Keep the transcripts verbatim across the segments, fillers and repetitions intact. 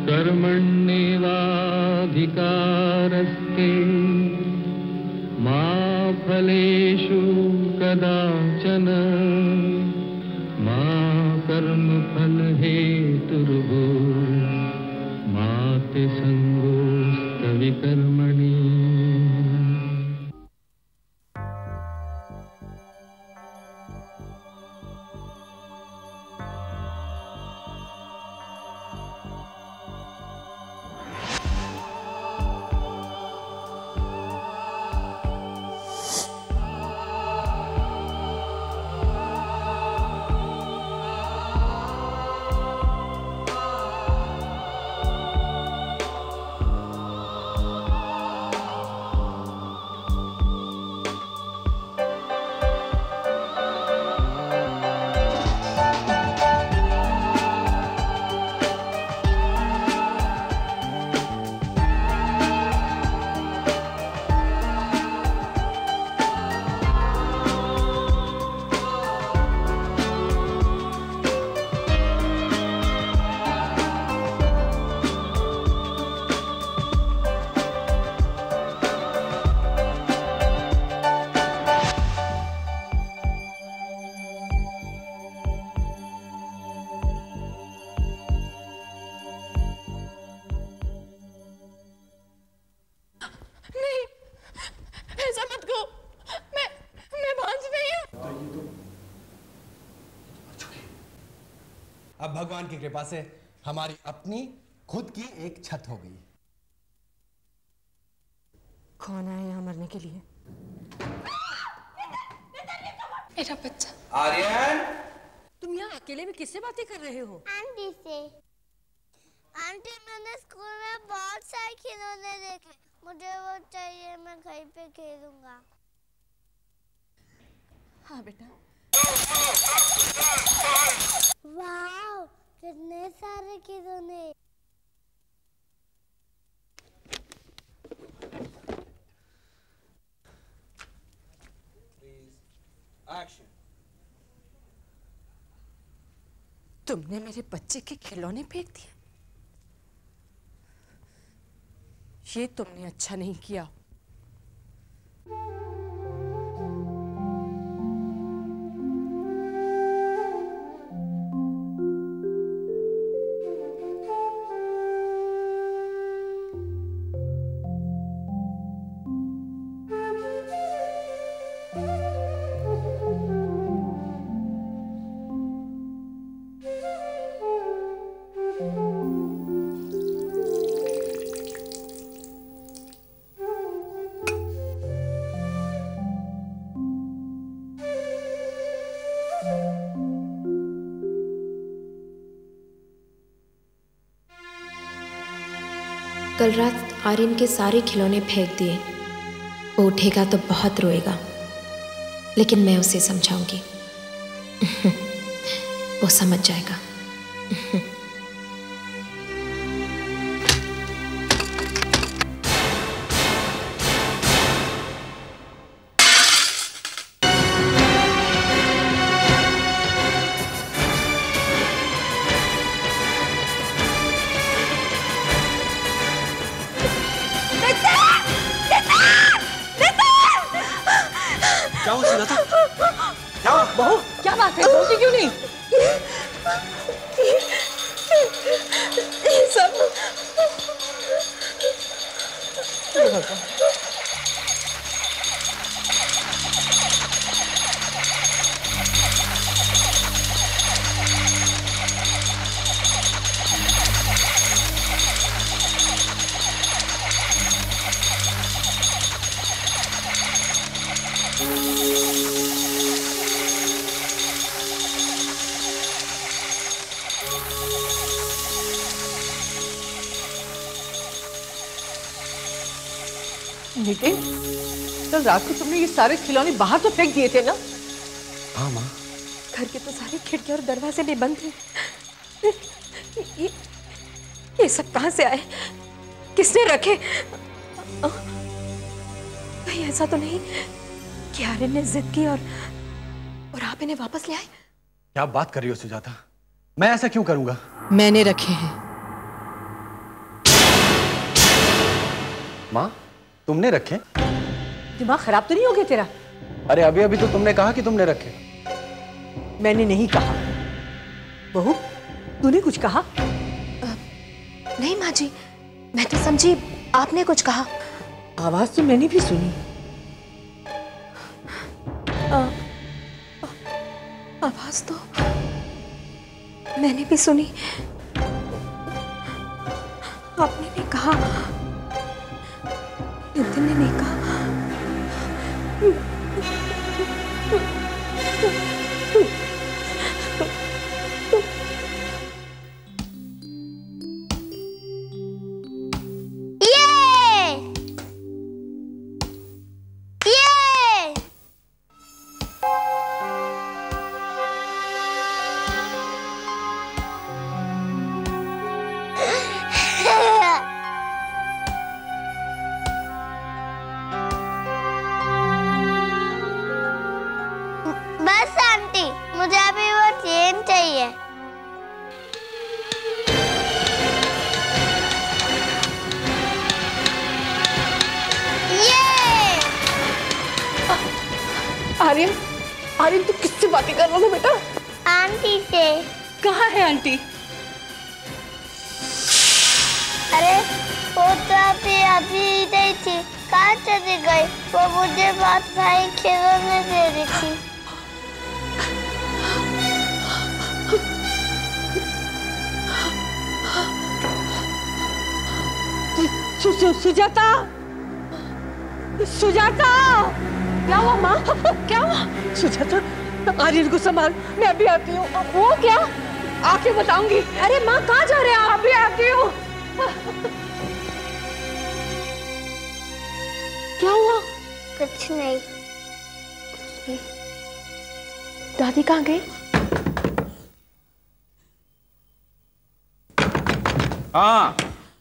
कर्मण्येवाधिकारस्ते मा फलेषु कदाचन मा कर्मफलहेतुर्भूः मा ते संगोऽस्तविकर्मणि। अब भगवान की कृपा से हमारी अपनी खुद की एक छत हो गई। कौन आया यहाँ मरने के लिए? मेरा बच्चा। आर्यन, तुम यहाँ अकेले में किससे बातें कर रहे हो? आंटी से। आंटी, मैंने स्कूल में बहुत सारे खिलौने देखे, मुझे वो चाहिए, मैं कहीं पे खेलूंगा। हाँ बेटा। वाह, कितने सारे खिलौने। एक्शन। तुमने मेरे बच्चे के खिलौने फेंक दिए? ये तुमने अच्छा नहीं किया। कल रात आर्यन के सारे खिलौने फेंक दिए। वो उठेगा तो बहुत रोएगा, लेकिन मैं उसे समझाऊंगी। वो समझ जाएगा। क्या हुआ सुजाता? क्या हुआ? बहू, क्या बात है? बोलती क्यों नहीं? ये सब नितिन, कल रात को तुमने ये सारे खिलौने बाहर तो फेंक दिए थे ना? हाँ माँ। घर के तो सारी खिड़कियां और दरवाजे भी बंद थे। ये, ये सब कहां से आए? किसने रखे? कहीं ऐसा तो नहीं कि आर्यन ने जिद की और और आप इन्हें वापस ले आए? क्या बात कर रही हो सुजाता? मैं ऐसा क्यों करूंगा? मैंने रखे हैं माँ, तुमने रखे? दिमाग खराब तो नहीं हो गया तेरा? अरे अभी अभी तो तुमने कहा कि तुमने रखे। मैंने नहीं कहा। बहू, तूने कुछ कहा? नहीं माँ जी, मैं तो समझी आपने कुछ कहा। आवाज तो मैंने भी सुनी। आ, आवाज तो मैंने भी सुनी। आपने नहीं कहा, नितिन ने नहीं कहा। बस आंटी, मुझे अभी वो चेन चाहिए। ये आर्यन, आर्यन तू किससे बातें कर रहा था बेटा? आंटी से। कहाँ है आंटी? अरे वो तो अभी अभी इधर थी, कहाँ चली गई? वो मुझे बात भाई खिलौने दे रही थी। सु, सु, सुजाता, सुजाता, क्या हुआ माँ? क्या हुआ? सुजाता, आर्यन को संभाल, मैं अभी आती हूँ। वो क्या? आके बताऊंगी। अरे माँ कहाँ जा रहे हैं आप? अभी आती हूँ। क्या हुआ? कुछ नहीं। दादी कहाँ गई? हाँ।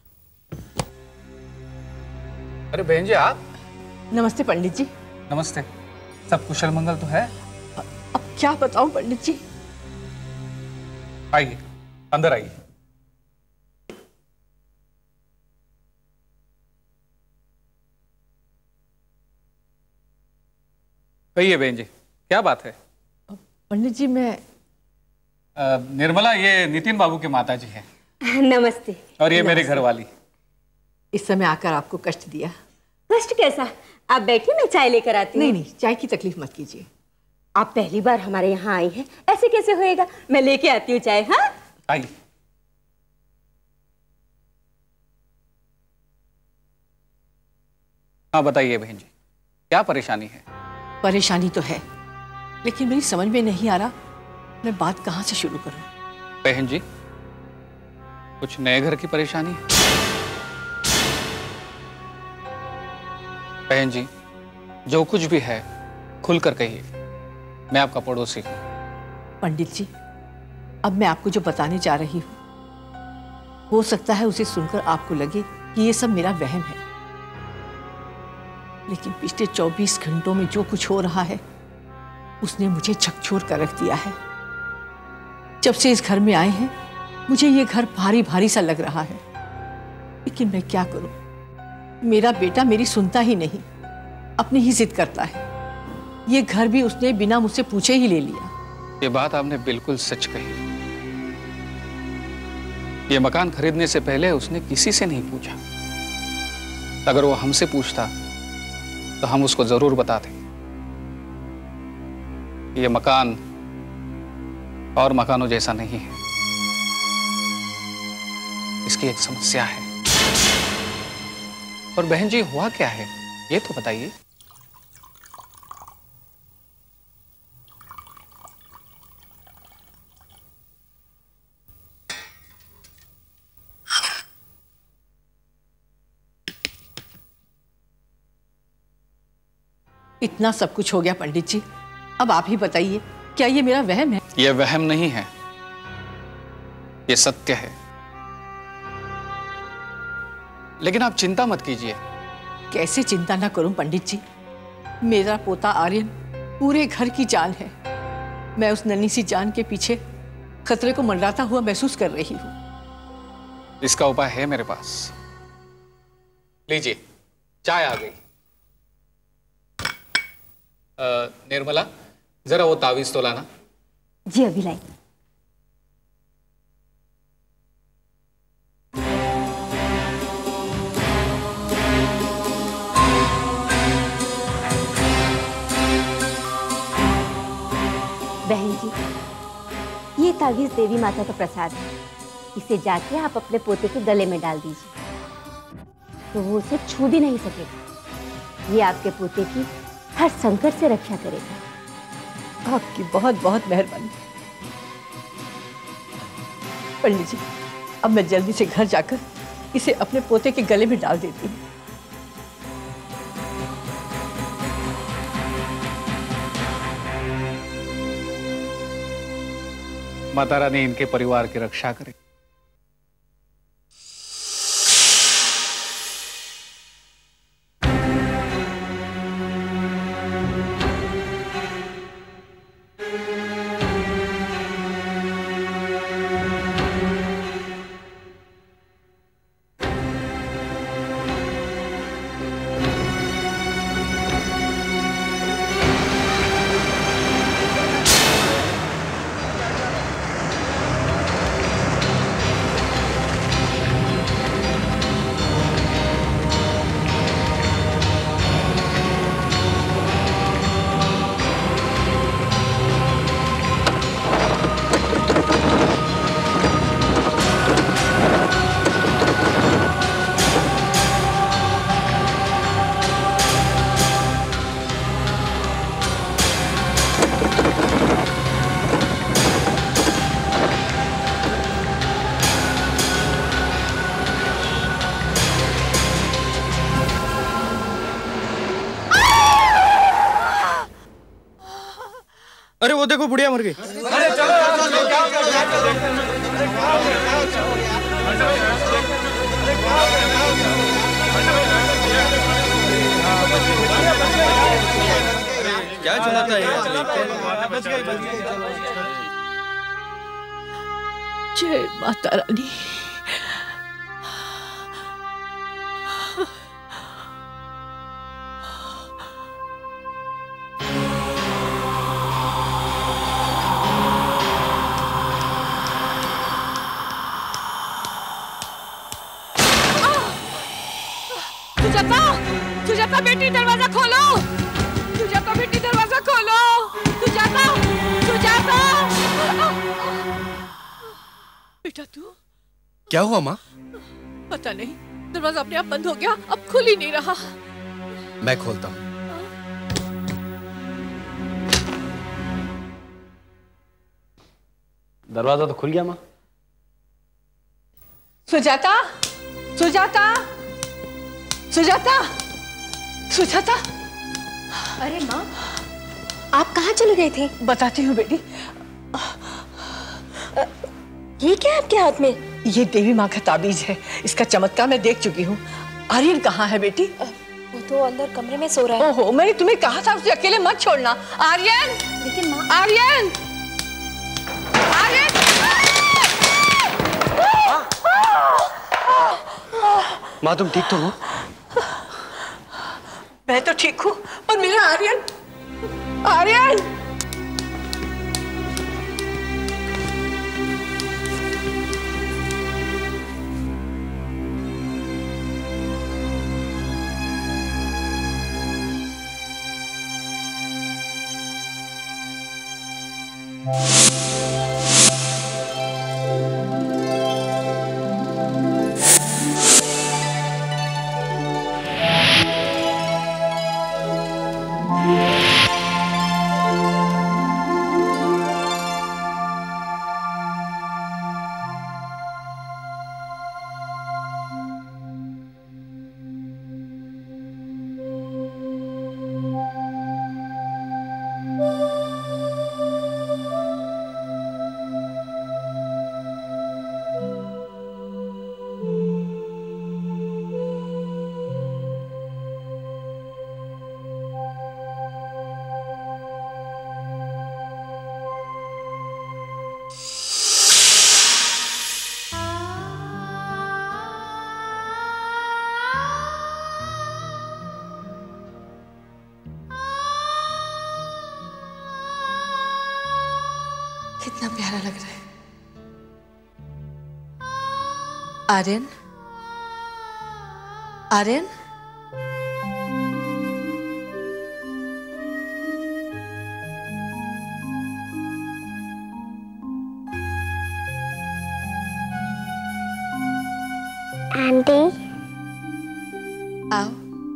अरे बहन जी आप? नमस्ते पंडित जी। नमस्ते। सब कुशल मंगल तो है? अब क्या बताऊं पंडित जी? आइए, अंदर आइए। कहिए बहन जी, क्या बात है? पंडित जी मैं आ, निर्मला, ये नितिन बाबू के माता जी हैं। नमस्ते। और ये मेरे घर वाली। इस समय आकर आपको कष्ट दिया। कष्ट कैसा? आप बैठिए, मैं चाय लेकर आती हूँ। नहीं नहीं, चाय की तकलीफ मत कीजिए। आप पहली बार हमारे यहाँ आई हैं, ऐसे कैसे होएगा? मैं लेके आती हूँ चाय। हाँ आइए। हाँ बताइए बहन जी, क्या परेशानी है? परेशानी तो है, लेकिन मेरी समझ में नहीं आ रहा मैं बात कहाँ से शुरू करूँ। बहन जी, कुछ नए घर की परेशानी है? बहन जी, जो कुछ भी है खुलकर कहिए, मैं आपका पड़ोसी हूँ। पंडित जी, अब मैं आपको जो बताने जा रही हूँ, हो सकता है उसे सुनकर आपको लगे कि ये सब मेरा वहम है, लेकिन पिछले चौबीस घंटों में जो कुछ हो रहा है उसने मुझे झकझोर कर रख दिया है। जब से इस घर में आए हैं मुझे ये घर भारी भारी सा लग रहा है, लेकिन मैं क्या करूं? मेरा बेटा मेरी सुनता ही नहीं, अपनी ही जिद करता है। ये घर भी उसने बिना मुझसे पूछे ही ले लिया। ये बात आपने बिल्कुल सच कही। ये मकान खरीदने से पहले उसने किसी से नहीं पूछा। अगर वो हमसे पूछता तो हम उसको जरूर बताते। ये मकान और मकानों जैसा नहीं है, इसकी एक समस्या है। और बहन जी, हुआ क्या है ये तो बताइए। इतना सब कुछ हो गया पंडित जी, अब आप ही बताइए, क्या ये मेरा वहम है? ये वहम नहीं है, ये सत्य है। लेकिन आप चिंता मत कीजिए। कैसे चिंता ना करूं पंडित जी? मेरा पोता आर्यन पूरे घर की जान है। मैं उस नन्ही सी जान के पीछे खतरे को मंडराता हुआ महसूस कर रही हूं। इसका उपाय है मेरे पास। लीजिए, चाय आ गई। अ, निर्मला, जरा वो तावीज तो लाना। जी अभी लाई। बहन जी, ये तावीज देवी माता का प्रसाद है। इसे जाके आप अपने पोते के गले में डाल दीजिए, तो वो उसे छू भी नहीं सकेगा। ये आपके पोते की हर संकट से रक्षा करेगा। आपकी बहुत बहुत मेहरबानी पंडित जी। अब मैं जल्दी से घर जाकर इसे अपने पोते के गले में डाल देती हूँ। माता रानी इनके परिवार की रक्षा करे। अरे वो देखो बुढ़िया मर गई। अरे चलो क्या चलाता है? जय माता रानी। सुजाता, सुजाता बेटी दरवाजा खोलो। सुजाता बेटी दरवाजा खोलो। सुजाता, सुजाता। बेटा तू? क्या हुआ माँ? पता नहीं, दरवाजा अपने आप बंद हो गया, अब खुल ही नहीं रहा। मैं खोलता हूँ। दरवाजा तो खुल गया माँ। सुजाता, सुजाता, सुजाता, सुजाता। अरे माँ, आप कहाँ चले गए थे? बताती हूँ बेटी। ये क्या है आपके हाथ में? ये देवी माँ का ताबीज है। इसका चमत्कार मैं देख चुकी हूँ। आर्यन कहाँ है बेटी? वो तो अंदर कमरे में सो रहा है। ओहो, मैंने तुम्हें कहा था उसे अकेले मत छोड़ना। आर्यन! लेकिन माँ, आर्यन! आर्यन! माँ तुम ठीक तो हो? मैं तो ठीक हूँ, पर मेरा आर्यन, आर्यन! कितना प्यारा लग रहा है। आर्यन, आर्यन, आंटी आओ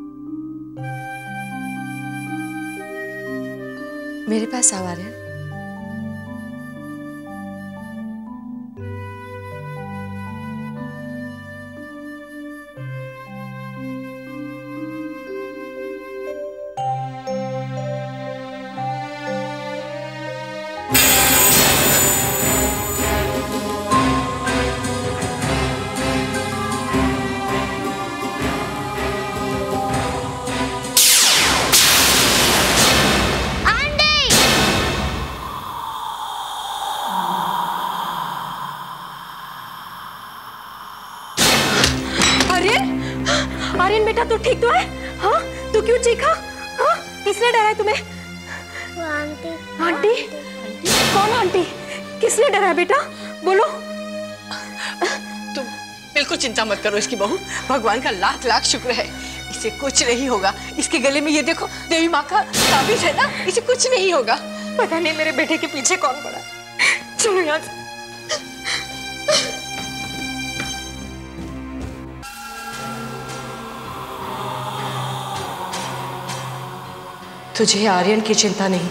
मेरे पास आओ आर्यन। आर्यन बेटा तू ठीक तो है? हाँ, तू क्यों चीखा? हाँ, किसने डराया तुम्हें? वो आंटी। आंटी? कौन आंटी? किसने डराया बेटा? बोलो। तुम बिल्कुल चिंता मत करो इसकी बहू, भगवान का लाख लाख शुक्र है, इसे कुछ नहीं होगा। इसके गले में ये देखो देवी माँ का ताबीज है ना, इसे कुछ नहीं होगा। पता नहीं मेरे बेटे के पीछे कौन पड़ा। चलो यहाँ से। तुझे आर्यन की चिंता नहीं,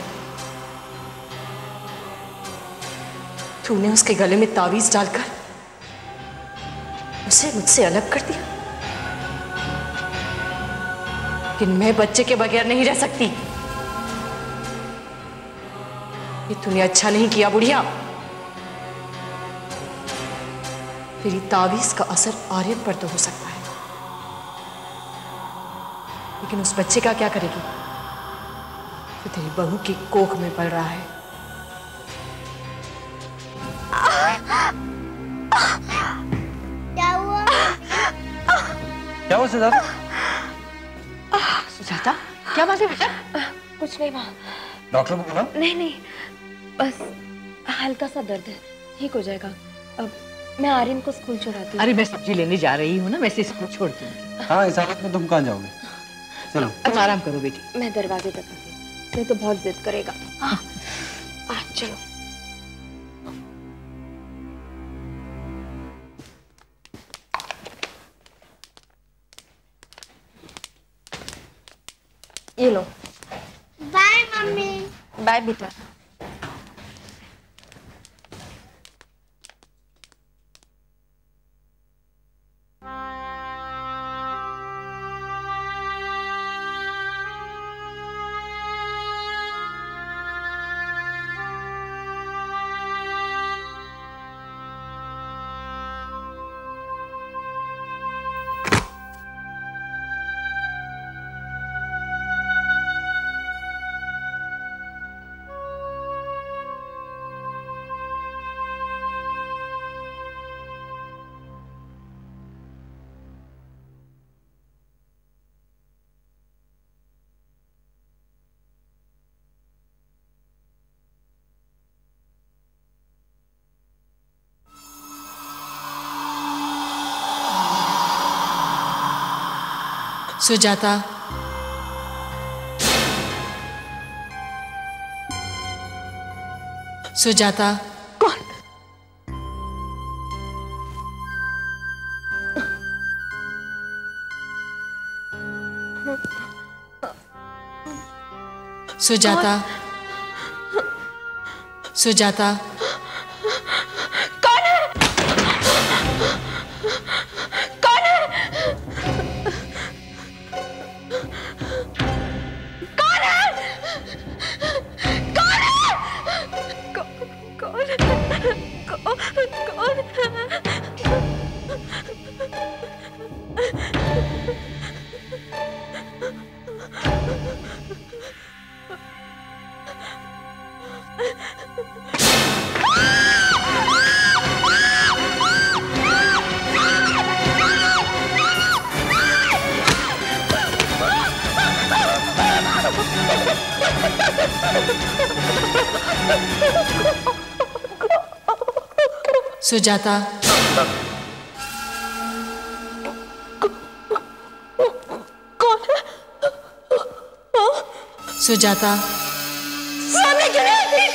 तूने उसके गले में तावीज डालकर उसे मुझसे अलग कर दिया। लेकिन मैं बच्चे के बगैर नहीं रह सकती। ये तूने अच्छा नहीं किया बुढ़िया। तेरी तावीज का असर आर्यन पर तो हो सकता है, लेकिन उस बच्चे का क्या करेगी जो तेरी बहू की कोख में पल रहा है? क्या हुआ? क्या हुआ सुजाता? सुजाता, क्या बात है बेटा? कुछ नहीं माँ। डॉक्टर को बुला? नहीं नहीं, बस हल्का सा दर्द है, ठीक हो जाएगा। अब मैं आर्यन को स्कूल छोड़ाती हूँ। अरे मैं सब्जी लेने जा रही हूँ ना, मैं स्कूल छोड़ दूंगी। हाँ, इस हालत में तुम कहाँ जाओगे? चलो तुम आराम करो बेटी। मैं दरवाजे तक आती हूँ, नहीं तो बहुत जिद करेगा। आ, आ, चलो। ये लो। Bye mummy. बाय बेटा। सुजाता, सुजाता, कौन? सुजाता, सुजाता, कौन है? कौन है? कौन है? कौन है? कौन कौन कौन कौन सुजाता। कौन है? सुजाता। सामने क्यों नहीं आती?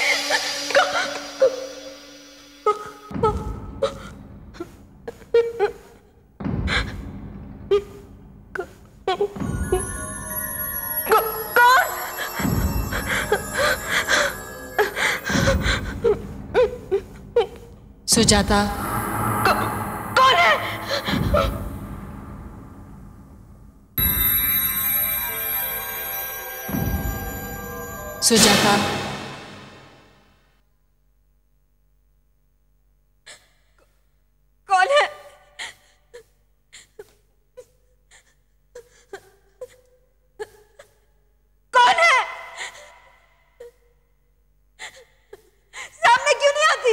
सुजाता। कौन है? सुजाता। कौन है? कौन है? सामने क्यों नहीं आती?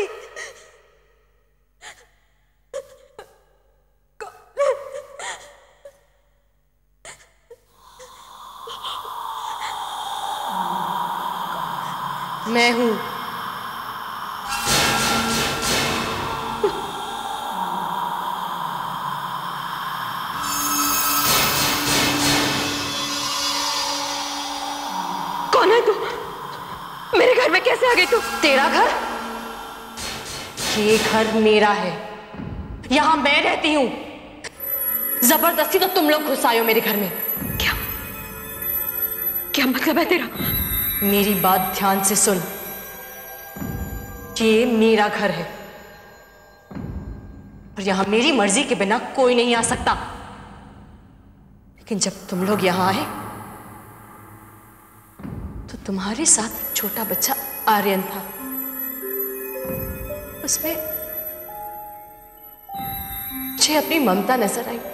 मैं हूं। कौन है तू? मेरे घर में कैसे आ गई तू? तेरा घर? ये घर मेरा है, यहां मैं रहती हूं। जबरदस्ती तो तुम लोग घुस आए हो मेरे घर में। क्या क्या मतलब है तेरा? मेरी बात ध्यान से सुन। ये मेरा घर है और यहां मेरी मर्जी के बिना कोई नहीं आ सकता। लेकिन जब तुम लोग यहां आए तो तुम्हारे साथ एक छोटा बच्चा आर्यन था। उसमें मुझे अपनी ममता नजर आई।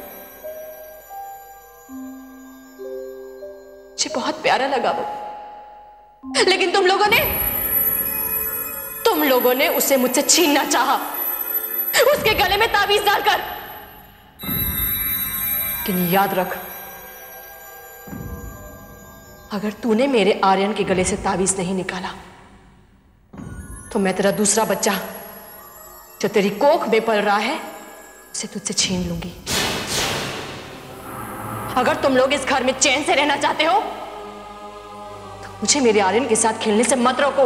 मुझे बहुत प्यारा लगा वो। लेकिन तुम लोगों ने तुम लोगों ने उसे मुझसे छीनना चाहा, उसके गले में ताबीज डालकर। लेकिन याद रख, अगर तूने मेरे आर्यन के गले से ताबीज नहीं निकाला तो मैं तेरा दूसरा बच्चा जो तेरी कोख में पल रहा है उसे तुझसे छीन लूंगी। अगर तुम लोग इस घर में चैन से रहना चाहते हो मुझे मेरे आर्यन के साथ खेलने से मत रोको,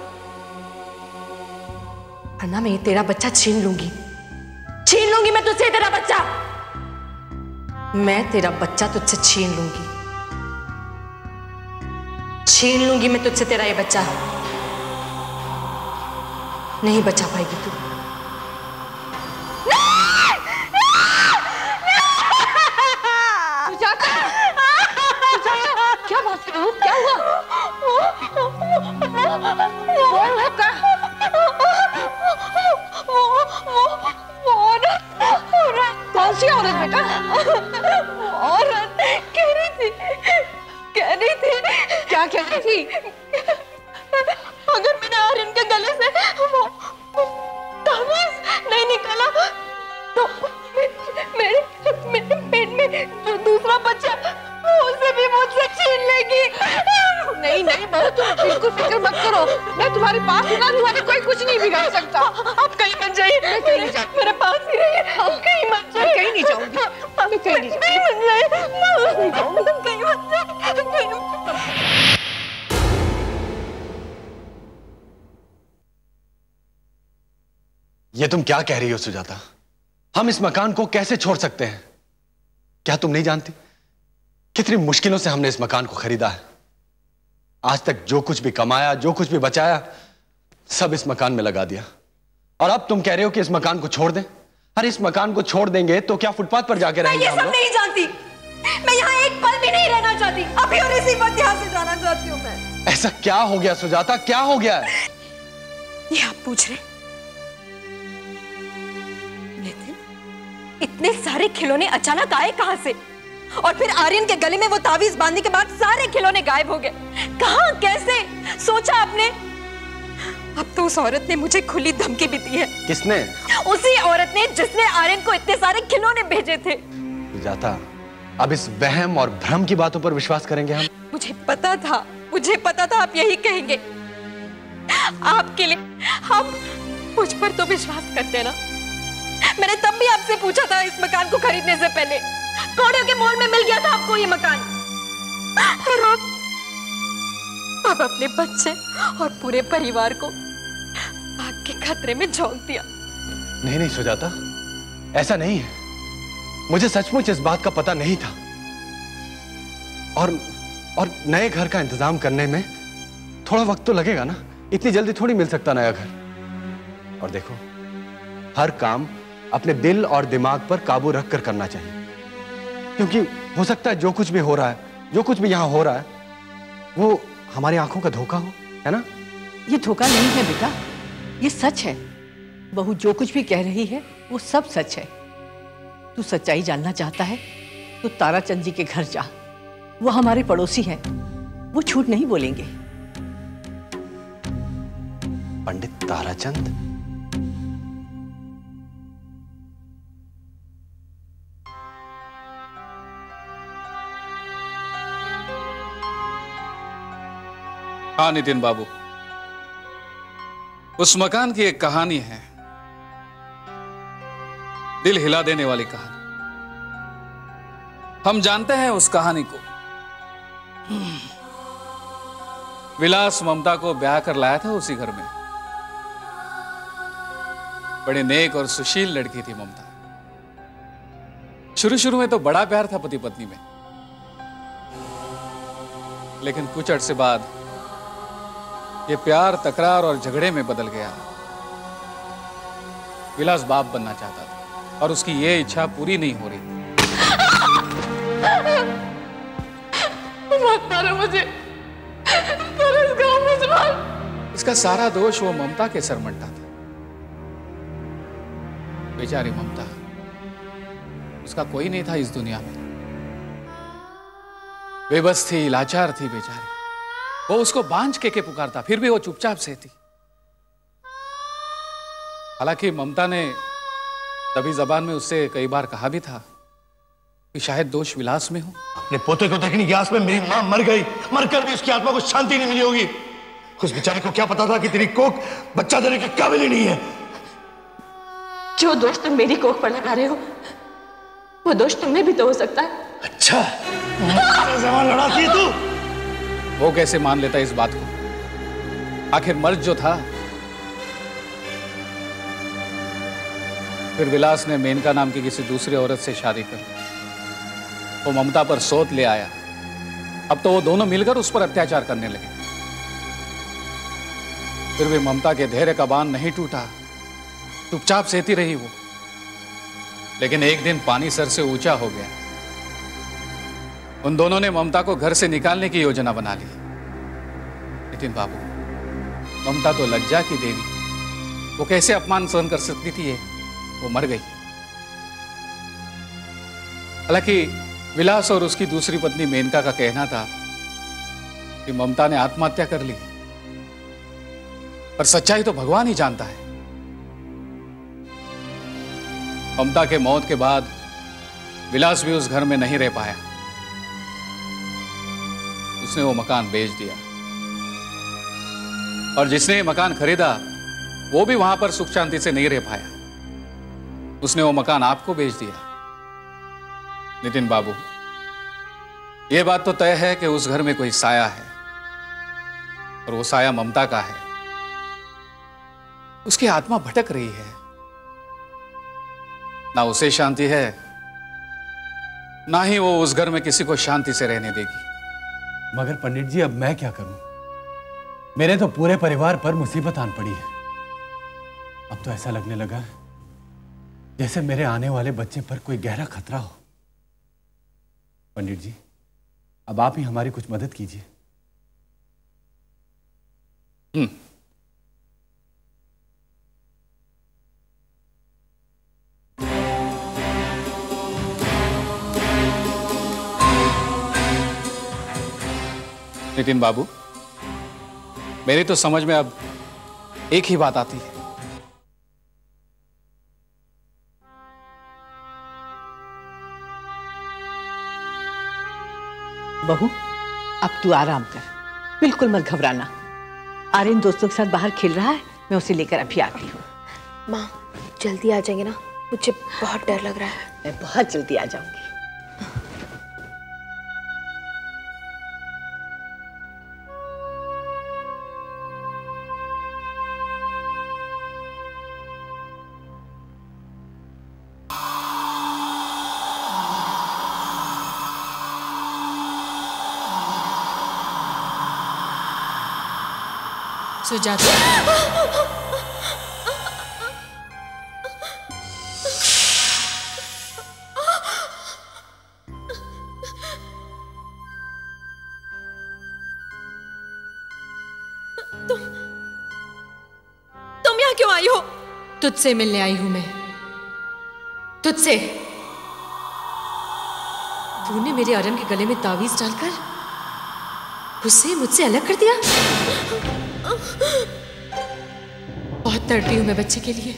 वरना मैं तेरा बच्चा छीन लूंगी। छीन लूंगी मैं तुझसे तेरा बच्चा। मैं तेरा बच्चा तुझसे छीन लूंगी। छीन लूंगी मैं तुझसे तेरा ये बच्चा। नहीं बचा पाएगी तू। क्या बात है? क्या हुआ? कौन सी औरत बेटा? औरत कह रही थी कह रही थी क्या कह रही थी? अगर मैंने आर्यन के गले से वो ताबीज नहीं निकाला तो मेरे मेरे पेट में जो दूसरा बच्चा उसे भी मुझसे छीन लेगी। नहीं नहीं बहू, तुम बिल्कुल फिक्र मत करो। मैं तुम्हारे पास हूँ ना, तुम्हारे कोई कुछ नहीं बिगाड़ सकता। आप कहीं मत जाइए। मैं कहीं नहीं जाऊंगी। मेरे पास ही रहिए। आप कहीं मत जाइए। कहीं नहीं जाऊंगी। मैं कहीं नहीं कहीं मत जाइए। कहीं मत जाइए। ये तुम क्या कह रही हो सुजाता? हम इस मकान को कैसे छोड़ सकते हैं? क्या तुम नहीं जानती कितनी मुश्किलों से हमने इस मकान को खरीदा है? आज तक जो कुछ भी कमाया, जो कुछ भी बचाया, सब इस मकान में लगा दिया। और अब तुम कह रहे हो कि इस मकान को छोड़ दें? अरे इस मकान को छोड़ देंगे तो क्या फुटपाथ पर जाके रहेंगे हम लोग? मैं ये सब नहीं जानती। मैं यहाँ एक पल भी नहीं रहना चाहती। अभी और इसी वक्त यहाँ से जाना चाहती हूँ मैं। ऐसा क्या हो गया सुजाता? क्या हो गया है? ये आप पूछ रहे? नितिन, इतने सारे खिलौने अचानक आए कहां से? और फिर आर्यन के गले में वो ताबीज बांधने के बाद सारे खिलौने गायब हो गए। कहां, कैसे? सोचा आपने? अब तो उस औरत ने मुझे खुली धमकी भी दी है। किसने? उसी औरत ने जिसने आर्यन को इतने सारे खिलौने भेजे थे। सुजाता, अब इस वहम और भ्रम की बातों पर विश्वास करेंगे हम? मुझे पता था, मुझे पता था आप यही कहेंगे। आपके लिए हम मुझ पर तो विश्वास करते ना। मैंने तब भी आपसे पूछा था इस मकान को खरीदने से पहले। कौड़ियों के मोल में मिल गया था आपको ये मकान। और अब अब अपने बच्चे और पूरे परिवार को आग के खतरे में झोंक दिया। नहीं नहीं सुजाता, ऐसा नहीं है। मुझे सचमुच इस बात का पता नहीं था। और और नए घर का इंतजाम करने में थोड़ा वक्त तो लगेगा ना, इतनी जल्दी थोड़ी मिल सकता नया घर। और देखो, हर काम अपने दिल और दिमाग पर काबू रख कर करना चाहिए, क्योंकि हो सकता है जो कुछ भी हो रहा है, जो कुछ भी यहां हो रहा है, वो हमारी आंखों का धोखा हो, है ना? ये धोखा नहीं है बेटा, ये सच है। बहू जो कुछ भी कह रही है वो सब सच है। तू सच्चाई जानना चाहता है तो ताराचंद जी के घर जा, वो हमारे पड़ोसी हैं, वो झूठ नहीं बोलेंगे। पंडित ताराचंद? हाँ नितिन बाबू, उस मकान की एक कहानी है, दिल हिला देने वाली कहानी। हम जानते हैं उस कहानी को। विलास ममता को ब्याह कर लाया था उसी घर में। बड़े नेक और सुशील लड़की थी ममता। शुरू शुरू में तो बड़ा प्यार था पति पत्नी में, लेकिन कुछ अरसे बाद ये प्यार तकरार और झगड़े में बदल गया। विलास बाप बनना चाहता था और उसकी ये इच्छा पूरी नहीं हो रही थी। मत मारो मुझे, पर इस गांव में सवाल। इसका सारा दोष वो ममता के सर मंडा था। बेचारी ममता, उसका कोई नहीं था इस दुनिया में। बेबस थी, लाचार थी बेचारी। वो उसको बांझ के के पुकारता, फिर भी वो चुपचाप सहती। हालांकि ममता ने तभी जबान में उससे कई बार कहा भी था कि शायद दोष विलास में हो। अपने पोते को देखने की आस में मेरी मां मर गई, मरकर भी उसकी आत्मा को शांति नहीं मिली होगी। उस बेचारे को क्या पता था कि तेरी कोख बच्चा देने के काबिल ही नहीं है। जो दोष तुम मेरी कोख पर लगा रहे हो, वो दोष तुम्हें भी तो हो सकता है। अच्छा, जवान लड़ाती है तू। वो कैसे मान लेता इस बात को? आखिर मर्द जो था। फिर विलास ने मेनका नाम की किसी दूसरी औरत से शादी कर ली। वो ममता पर सोत ले आया। अब तो वो दोनों मिलकर उस पर अत्याचार करने लगे। फिर भी ममता के धैर्य का बांध नहीं टूटा, चुपचाप सहती रही वो। लेकिन एक दिन पानी सर से ऊंचा हो गया। उन दोनों ने ममता को घर से निकालने की योजना बना ली। नितिन बाबू, ममता तो लज्जा की देवी, वो कैसे अपमान सहन कर सकती थी? ये वो मर गई। हालांकि विलास और उसकी दूसरी पत्नी मेनका का कहना था कि ममता ने आत्महत्या कर ली, पर सच्चाई तो भगवान ही जानता है। ममता के मौत के बाद विलास भी उस घर में नहीं रह पाया। उसने वो मकान बेच दिया, और जिसने ये मकान खरीदा वो भी वहां पर सुख शांति से नहीं रह पाया। उसने वो मकान आपको बेच दिया। नितिन बाबू, ये बात तो तय है कि उस घर में कोई साया है, और वो साया ममता का है। उसकी आत्मा भटक रही है, ना उसे शांति है, ना ही वो उस घर में किसी को शांति से रहने देगी। मगर पंडित जी, अब मैं क्या करूं? मेरे तो पूरे परिवार पर मुसीबत आन पड़ी है। अब तो ऐसा लगने लगा है जैसे मेरे आने वाले बच्चे पर कोई गहरा खतरा हो। पंडित जी, अब आप ही हमारी कुछ मदद कीजिए। हम्म नितिन बाबू, मेरी तो समझ में अब एक ही बात आती है। बहू, अब तू आराम कर, बिल्कुल मत घबराना। आर्यन दोस्तों के साथ बाहर खेल रहा है, मैं उसे लेकर अभी आ गई हूँ। माँ, जल्दी आ जाएंगे ना? मुझे बहुत डर लग रहा है। मैं बहुत जल्दी आ जाऊंगी। सुजाता, तुम तुम यहाँ क्यों आई हो? तुझसे मिलने आई हूं मैं, तुझसे। तूने मेरे आर्यन के गले में तावीज डालकर उसे मुझसे अलग कर दिया। बहुत तड़पी हूं मैं बच्चे के लिए,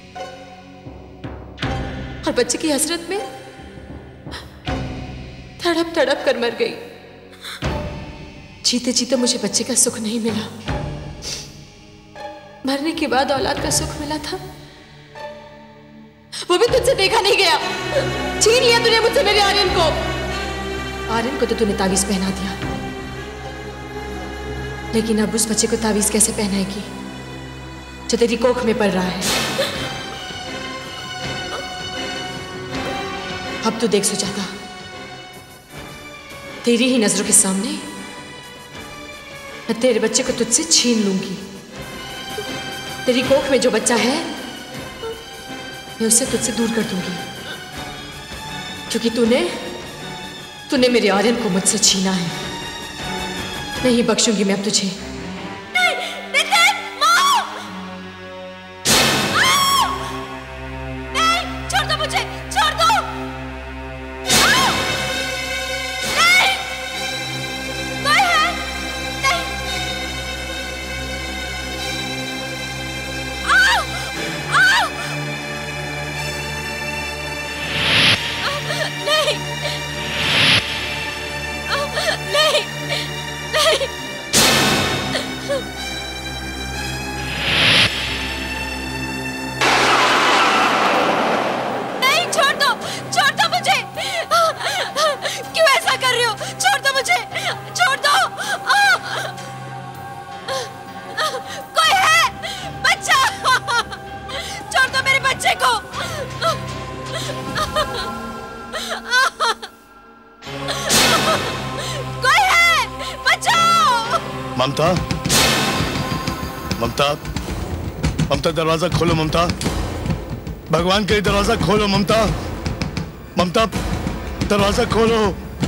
और बच्चे की हसरत में तड़प तड़प कर मर गई। जीते जीते मुझे बच्चे का सुख नहीं मिला, मरने के बाद औलाद का सुख मिला था, वो भी तुझसे देखा नहीं गया। छीन लिया तूने मुझसे मेरे आर्यन को। आर्यन को तो तूने तावीज पहना दिया, लेकिन अब उस बच्चे को तावीज कैसे पहनाएगी जो तेरी कोख में पड़ रहा है? अब तू देख सुजाता, तेरी ही नजरों के सामने मैं तेरे बच्चे को तुझसे छीन लूंगी। तेरी कोख में जो बच्चा है मैं उसे तुझसे दूर कर दूंगी, क्योंकि तूने तूने मेरे आर्यन को मुझसे छीना है। नहीं बख्शूंगी मैं अब तुझे। ममता, ममता, ममता दरवाजा खोलो ममता, भगवान के लिए दरवाजा खोलो ममता, ममता दरवाजा खोलो।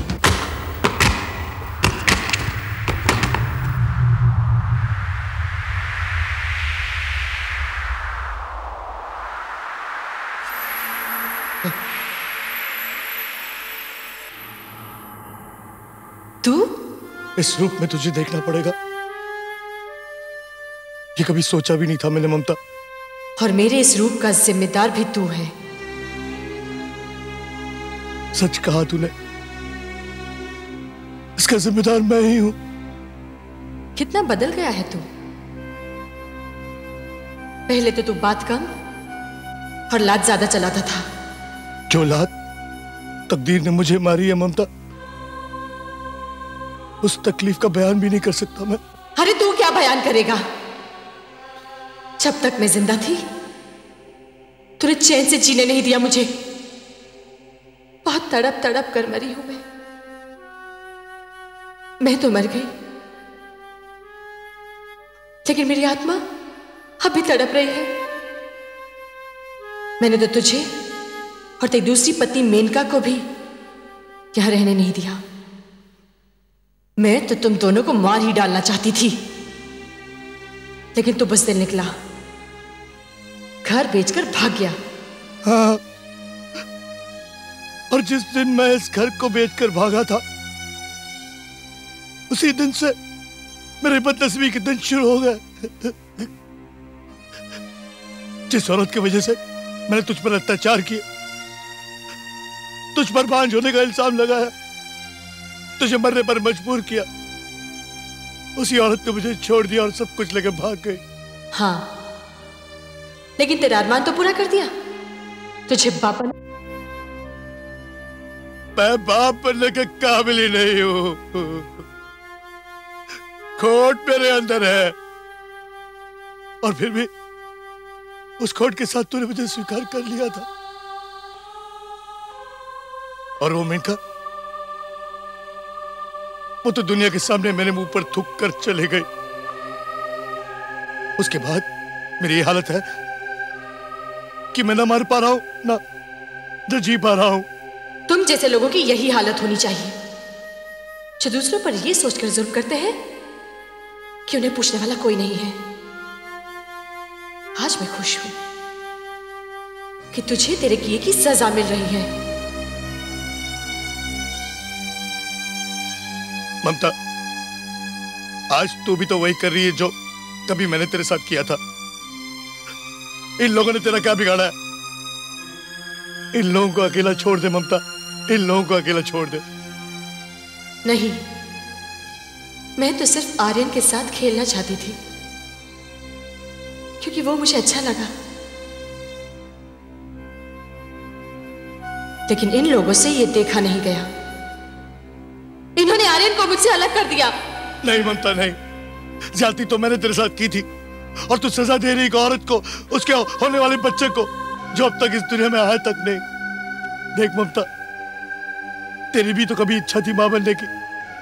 तू इस रूप में तुझे देखना पड़ेगा, ये कभी सोचा भी नहीं था मैंने ममता। और मेरे इस रूप का जिम्मेदार भी तू है। सच कहा तूने, इसका जिम्मेदार मैं ही हूं। कितना बदल गया है तू। पहले तो तू बात कम और लात ज्यादा चलाता था। जो लात तकदीर ने मुझे मारी है ममता, उस तकलीफ का बयान भी नहीं कर सकता मैं। अरे तू क्या बयान करेगा? जब तक मैं जिंदा थी तूने चैन से जीने नहीं दिया मुझे। बहुत तड़प तड़प कर मरी हूं मैं। मैं तो मर गई, लेकिन मेरी आत्मा अब भी तड़प रही है। मैंने तो तुझे और तेरी दूसरी पत्नी मेनका को भी यहां रहने नहीं दिया। मैं तो तुम दोनों को मार ही डालना चाहती थी, लेकिन तू बुज़दिल निकला, घर बेचकर भाग गया। हाँ, और जिस दिन मैं इस घर को बेचकर भागा था, उसी दिन से मेरे बदनसीबी के दिन शुरू हो गए। जिस औरत की वजह से मैंने तुझ पर अत्याचार किए, तुझ पर बांझ होने का इल्जाम लगाया, तुझे मरने पर मजबूर किया, उसी औरत ने मुझे छोड़ दिया और सब कुछ लेकर भाग गई। हाँ, लेकिन तेरा अरमान तो पूरा कर दिया। तुझे बाप बना? मैं बाप बनने के काबिल ही नहीं हूं। खोट मेरे अंदर है और फिर भी उस खोट के साथ तूने मुझे स्वीकार कर लिया था। और वो मेनका, वो तो दुनिया के सामने मेरे मुंह पर थूक कर चले गई। उसके बाद मेरी ये हालत है कि मैं ना मर पा रहा हूं ना ना जी पा रहा हूं। तुम जैसे लोगों की यही हालत होनी चाहिए, जो दूसरों पर यह सोचकर जुल्म करते हैं कि उन्हें पूछने वाला कोई नहीं है। आज मैं खुश हूं कि तुझे तेरे किए की सजा मिल रही है। ममता, आज तू भी तो वही कर रही है जो कभी मैंने तेरे साथ किया था। इन लोगों ने तेरा क्या बिगाड़ा है? इन लोगों को अकेला छोड़ दे ममता, इन लोगों को अकेला छोड़ दे। नहीं, मैं तो सिर्फ आर्यन के साथ खेलना चाहती थी क्योंकि वो मुझे अच्छा लगा। लेकिन इन लोगों से ये देखा नहीं गया। इन्होंने आर्यन को मुझसे अलग कर दिया। नहीं ममता, नहीं। ज्यादती तो मैंने तेरे साथ की थी और तू सजा दे रही एक औरत को, उसके होने वाले बच्चे को, जो अब तक इस दुनिया में आया तक नहीं। देख ममता, तेरी भी तो कभी इच्छा थी मां बनने की।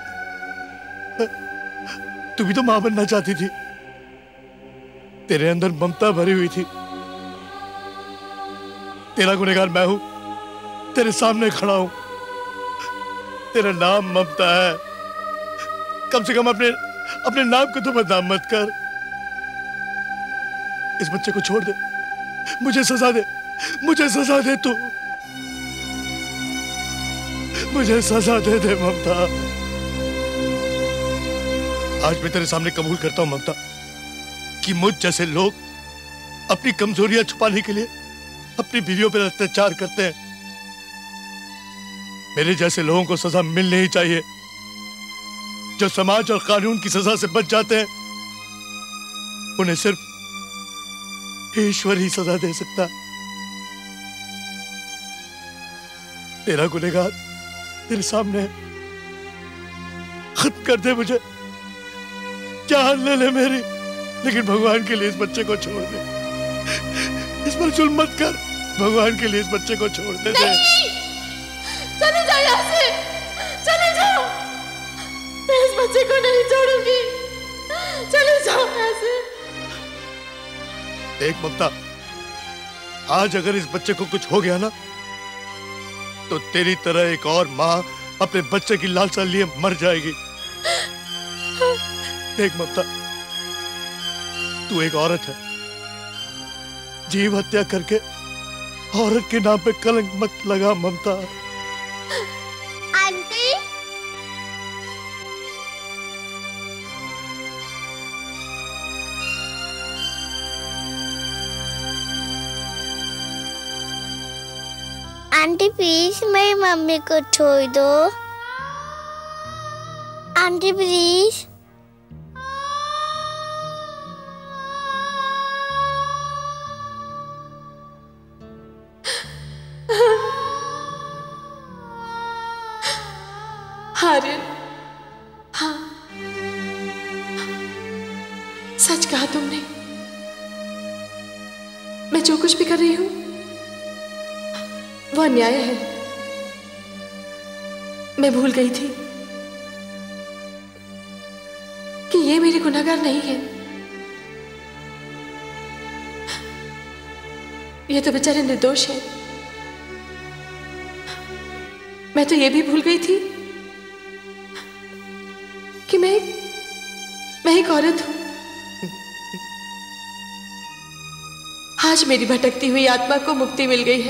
तू भी तो मां बनना चाहती थी। तेरे अंदर ममता भरी हुई थी। तेरा गुनहगार मैं हूं, तेरे सामने खड़ा हूं। तेरा नाम ममता है। कम से कम अपने अपने नाम को तो बदनाम मत कर। इस बच्चे को छोड़ दे, मुझे सजा दे, मुझे सजा दे तू, मुझे सजा दे दे ममता। आज मैं तेरे सामने कबूल करता हूं ममता कि मुझ जैसे लोग अपनी कमजोरियां छुपाने के लिए अपनी बीवियों पर अत्याचार करते हैं। मेरे जैसे लोगों को सजा मिलनी ही चाहिए। जो समाज और कानून की सजा से बच जाते हैं उन्हें सिर्फ ईश्वर ही सजा दे सकता है। तेरा गुनहगार तेरे सामने है। खत्म कर दे मुझे, जान ले ले मेरी, लेकिन भगवान के लिए इस बच्चे को छोड़ दे। इस पर जुल्म मत कर, भगवान के लिए इस बच्चे को छोड़ दे। दे। चले जाओ यहाँ से, चले जाओ। मैं इस बच्चे को नहीं छोड़ूंगी। चले जाओ यहाँ से। देख ममता, आज अगर इस बच्चे को कुछ हो गया ना, तो तेरी तरह एक और माँ अपने बच्चे की लालसा लिए मर जाएगी। देख ममता, तू एक औरत है। जीव हत्या करके औरत के नाम पे कलंक मत लगा ममता। आंटी, आंटी प्लीज मेरी मम्मी को छोड़ दो। Aunty please. आर्यन, हाँ, सच कहा तुमने। मैं जो कुछ भी कर रही हूं वो अन्याय है। मैं भूल गई थी कि ये मेरे गुनहगार नहीं है। ये तो बेचारे निर्दोष है। मैं तो ये भी भूल गई थी कि मैं मैं एक औरत हूं। आज मेरी भटकती हुई आत्मा को मुक्ति मिल गई है,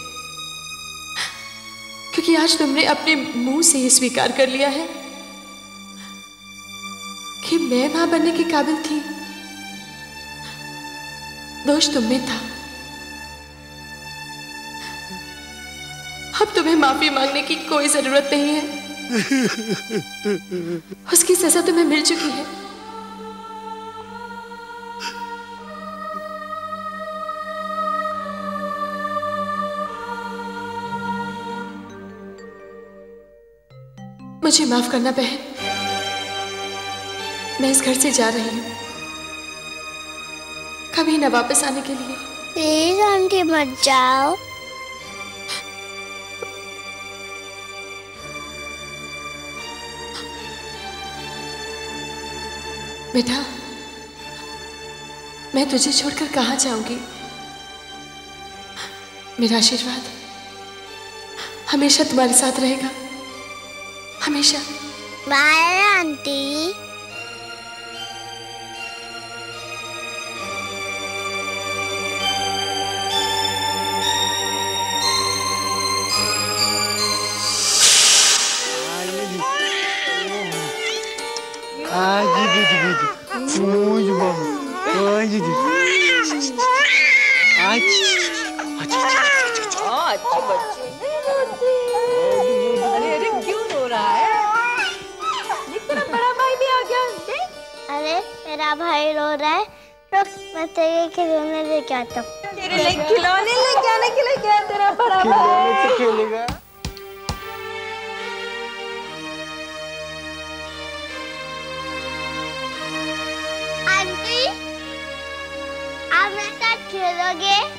क्योंकि आज तुमने अपने मुंह से ये स्वीकार कर लिया है कि मैं मां बनने के काबिल थी। दोष तुम में था। अब तुम्हें माफी मांगने की कोई जरूरत नहीं है। उसकी सजा तुम्हें मिल चुकी है। मुझे माफ करना बहन, मैं इस घर से जा रही हूँ, कभी न वापस आने के लिए। प्लीज आंटी मत जाओ। बेटा, मैं तुझे छोड़कर कहाँ जाऊंगी? मेरा आशीर्वाद हमेशा तुम्हारे साथ रहेगा, हमेशा। Bye aunty. अरे अरे क्यों रो रहा है? देख तेरा बड़ा भाई भी आ गया। देख। अरे मेरा भाई रो रहा है, रुक मैं तेरे खिलौने लेके आता हूँ। तेरे लिए खिलौने लेके आने के लिए क्या तेरा बड़ा भाई? खेलेगा। आंटी, आप मेरे साथ खेलोगे?